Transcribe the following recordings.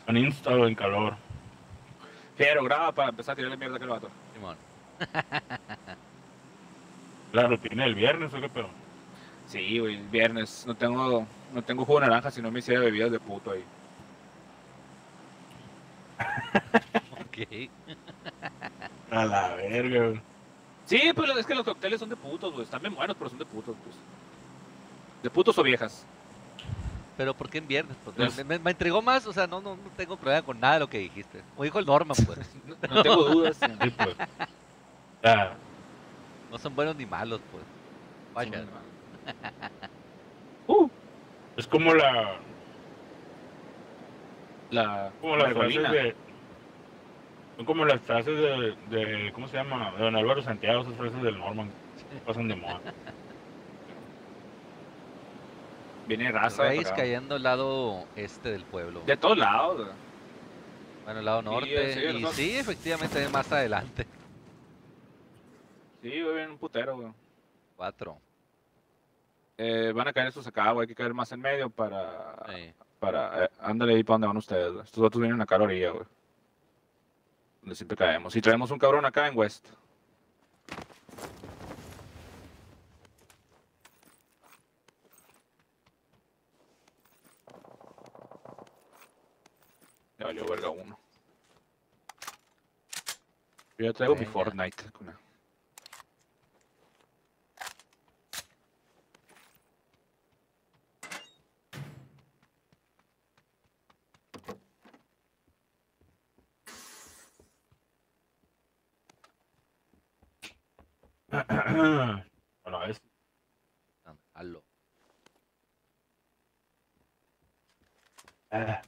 Un instado en calor. Pero graba para empezar a tirarle mierda a aquel vato. Simón. La rutina del viernes, ¿o qué pedo? Sí, güey, el viernes. No tengo jugo de naranja, si no me hiciera bebidas de puto ahí. Ok. A la verga, güey. Sí, pues es que los cócteles son de putos, güey. Están bien buenos, pero son de putos, pues. De putos o viejas. Pero ¿por qué en viernes? Pues, Pues- me intrigó más, o sea, no tengo problema con nada de lo que dijiste. Como dijo el Norman, pues. No tengo dudas. Sí, pues. Ah, No son buenos ni malos, pues. Vaya. es como La las frases margolina. de. Son como las frases de. ¿Cómo se llama? De don Álvaro Santiago, esas frases del Norman. Pasan de moda. Viene raza de Reyes acá. cayendo al lado este del pueblo. De todos lados, güey. Bueno, el lado norte. sí, Y nosotros- sí, efectivamente, más adelante. Sí, güey, viene un putero, güey. 4. Van a caer estos acá, güey. Hay que caer más en medio para. Sí. Ándale ahí para donde van ustedes, güey. Estos otros vienen acá a la orilla, güey. Donde siempre caemos. Y traemos un cabrón acá en West. Le valió verga uno. Yo ya traigo mi Venga. Fortnite. Bueno, es. Aló. Ah,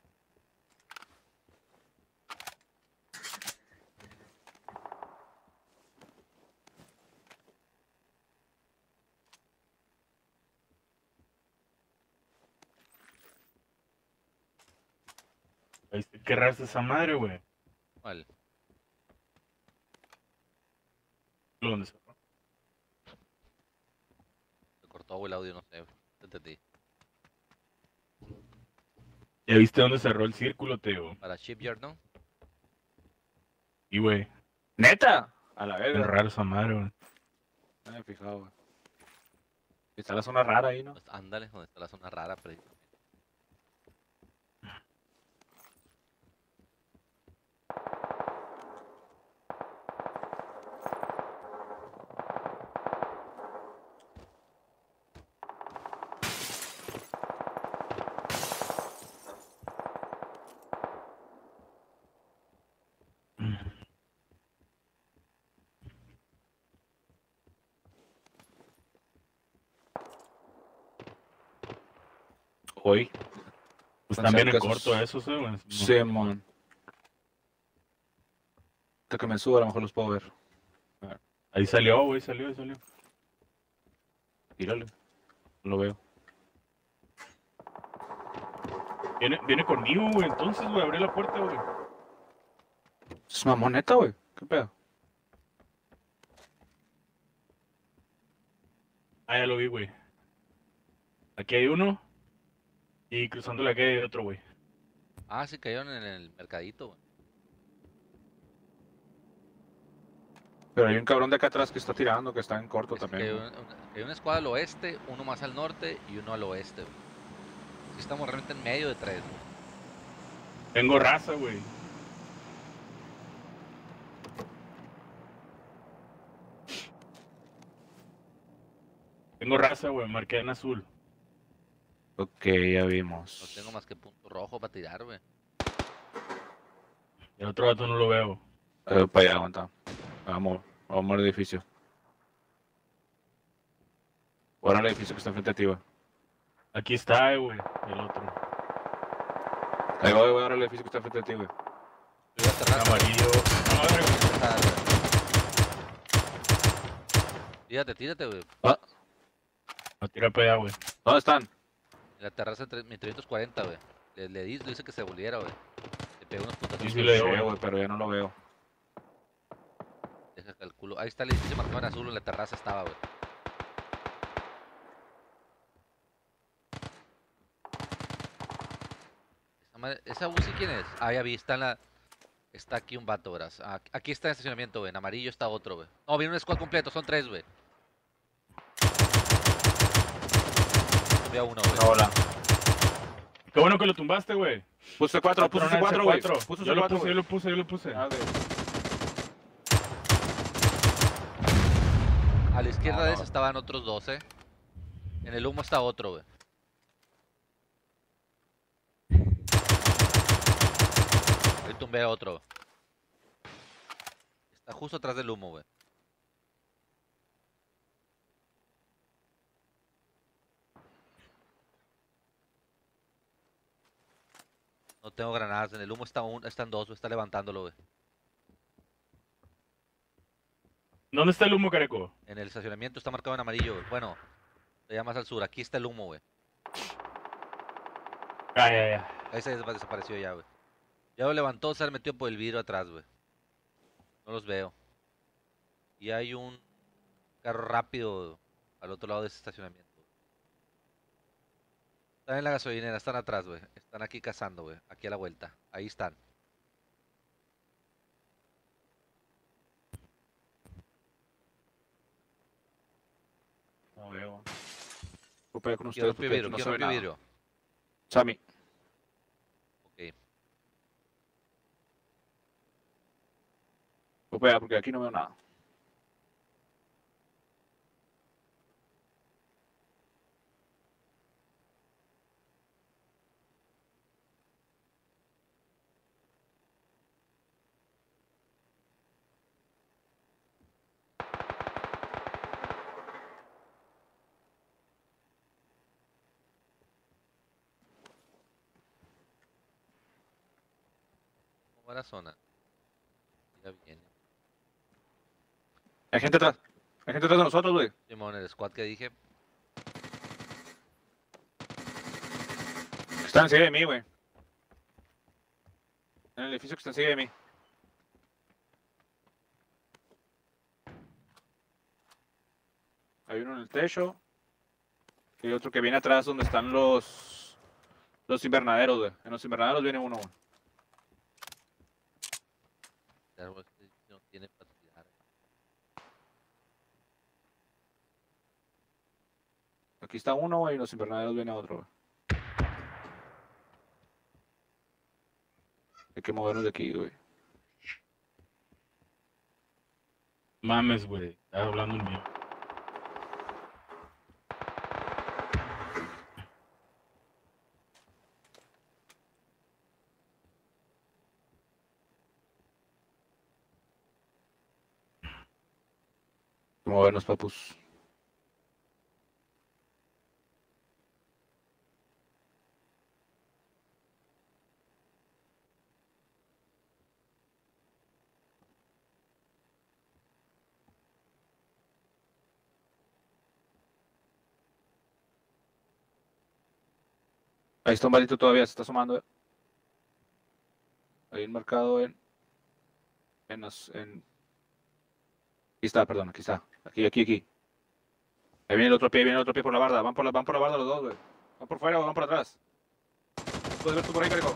¿qué raza es esa madre, güey? ¿Cuál? ¿Dónde se fue? Se cortó el audio, no sé. Te entendí. ¿Ya viste dónde cerró el círculo, te digo? Para Shipyard, ¿no? Y, güey, ¡Neta! A la es verga. raro esa madre, güey. No me he fijado, güey. Está la zona rara ahí, ¿no? Pues ándale, donde está la zona rara, pero... Hoy. Pues Están también en cerca corto esos- eso, sí, güey. Sí, mon. Hasta que me suba, a lo mejor los puedo ver. Ahí salió, güey, salió, ahí salió. Tírale. No lo veo. Viene conmigo, güey, entonces, güey, abrí la puerta, güey. Es mamoneta, güey. ¿Qué pedo? Ah, ya lo vi, güey. Aquí hay uno. Y cruzando la calle hay otro, güey. Ah, sí cayeron en el mercadito, güey. Pero hay un cabrón de acá atrás que está tirando, que está en corto Es que también. cayó, güey. cayó una escuadra al oeste, uno más al norte y uno al oeste, güey. Sí estamos realmente en medio de 3, güey. Tengo raza, güey. Tengo raza, güey, marqué en azul. Ok, ya No vimos. tengo más que punto rojo para tirar, güey. El otro vato no lo veo. Para allá, aguanta. Vamos al edificio. Ahora al edificio que está enfrente de ti, güey. Aquí está, güey, el otro. Ahí voy ahora al edificio que está enfrente de ti, güey. Yo voy a cerrar. Amarillo. No, madre, güey. Tírate, güey. No, tira para allá, güey. ¿Dónde están? En la terraza mi 340, güey. Le dice que se volviera, güey. Le pegó unos putazos. Sí, sí, le digo, Sí, güey. güey, pero ya no lo veo. Deja calculo. Ahí está el edificio marcado en azul, en la terraza estaba, güey. Esa ¿Esa Uzi quién es? Ah, ya vi, está en la... Está aquí un vato, verás. Aquí está en estacionamiento, güey. En amarillo está otro, güey. No, viene un squad completo, son 3, güey. Tuve a uno, güey. Una bola. Qué bueno que lo tumbaste, güey. Puse 4, puse Patrón, 4, güey. C4. Puse Yo lo 4, puse, yo lo puse, yo lo puse. Ah, güey. A la izquierda No, de no. ese estaban otros 12. En el humo está otro, güey. Ahí tumbé a otro. Está justo atrás del humo, güey. No tengo granadas. En el humo están 2, güey. Está levantándolo, güey. ¿Dónde está el humo, Careco? En el estacionamiento está marcado en amarillo, güey. Bueno, allá más al sur. Aquí está el humo, güey. Ya. Ahí se desapareció ya, güey. Ya lo levantó, se metió por el vidrio atrás, güey. No los veo. Y hay un carro rápido al otro lado de ese estacionamiento. Están en la gasolinera, están atrás, güey. Están aquí cazando, güey. Aquí a la vuelta. Ahí están. No veo. Ocupé con ¿Quién ustedes rompió porque vidrio? no ¿Quién se ve rompió nada. vidrio? Sammy. Ok. Ocupé porque aquí no veo nada. ¿Cómo va la zona? Ya viene. Hay gente atrás. Hay gente atrás de nosotros, güey. Simón, el squad que dije. Están enseguida de mí, güey. En el edificio que está enseguida de mí. Hay uno en el techo. Y hay otro que viene atrás donde están los invernaderos, güey. En los invernaderos viene uno, güey. El árbol este no tiene para tirar. Aquí está uno, güey, y en los invernaderos viene otro, güey. Hay que movernos de aquí, güey. Mames, güey. Estás hablando un mío. Hay que movernos, papus. Ahí está un balito todavía, se está asomando, güey. Ahí marcado en... Aquí está, perdón, aquí está. Aquí. Ahí viene el otro pie por la barda. Van por la barda los dos, güey. Van por fuera o van por atrás. ¿Puedes ver tú por ahí, Carico?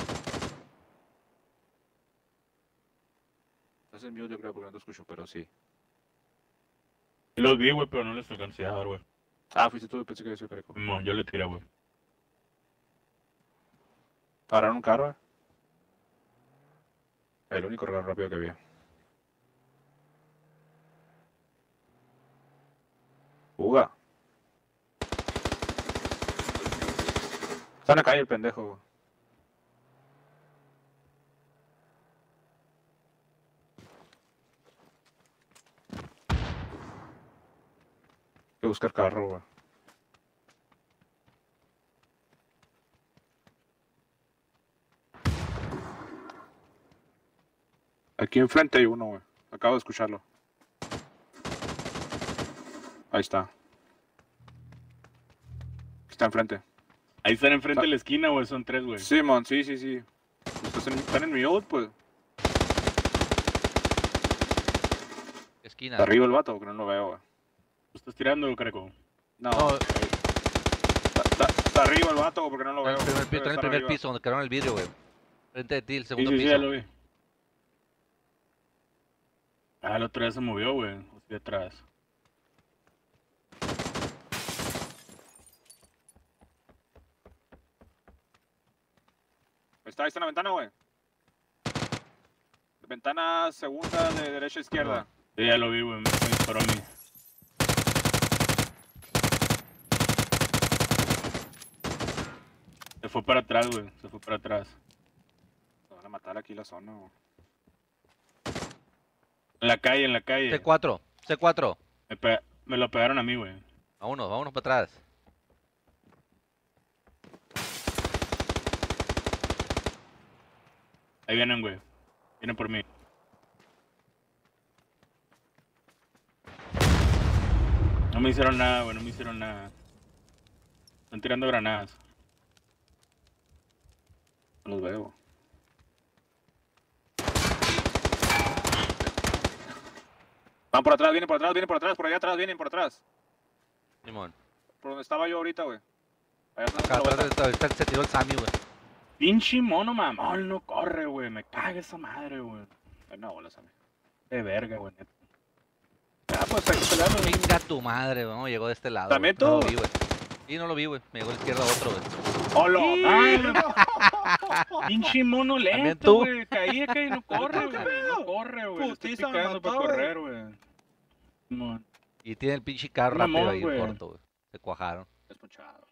Estás en mute, yo creo, porque no te escucho, pero sí. Sí los vi, güey, pero no les alcancé a dar, güey. Ah, fuiste tú, pensé que yo soy Carico. No, yo le tiré, güey. Pararon un carro, güey. El único regalo rápido que había. Fuga. Está en la calle el pendejo, güey. Hay que buscar carro, güey. Aquí enfrente hay uno, güey. Acabo de escucharlo. Ahí está. Está enfrente. Ahí están enfrente de la esquina, güey. Son 3, güey. Simón, sí. Están en mi out, pues. Esquina. Está arriba el vato, porque no lo veo, güey. ¿Tú estás tirando, Careco? No. No. Está Está arriba el vato, porque no lo veo. Está en el Debe estar primer arriba. piso, donde quedaron el vidrio, güey. Frente de ti, el Sí, segundo sí, sí, piso. ya lo vi. Ah, el otro día se movió, güey. Hacia atrás. Ahí está en la ventana, güey. Ventana segunda de derecha a izquierda. Sí, ya lo vi, güey. Me disparó a mí. Se fue para atrás, güey. Se fue para atrás. Se van a matar aquí la zona, güey. En la calle, en la calle. C4, C4. Me lo pegaron a mí, güey. Vámonos para atrás. Ahí vienen, güey. Vienen por mí. No me hicieron nada, güey. No me hicieron nada. Están tirando granadas. No los veo. Van por atrás, vienen por atrás, por allá atrás, vienen por atrás. Simón. Por donde estaba yo ahorita, güey. Allá atrás, Acá atrás se tiró el Sammy, güey. Pinche mono mamón, no corre, güey. Me caga esa madre, güey. No, bola, Sammy. De verga, güey. Neta. Ah, pues aquí peleando. Venga tu madre, güey. No, llegó de este lado. ¿También güey. No tú? lo vi, güey. Sí, no lo vi, güey. Me llegó a la izquierda otro, güey. ¡Hola! Pinche mono ¿También lento, tú? güey. Caí acá y no corre, güey. No corre, güey. Le estoy Putiza, me picando para mató, güey. correr, güey. Simón. Y tiene el pinche carro Mamón, rápido ahí en güey. corto, güey. Se cuajaron. Escuchado.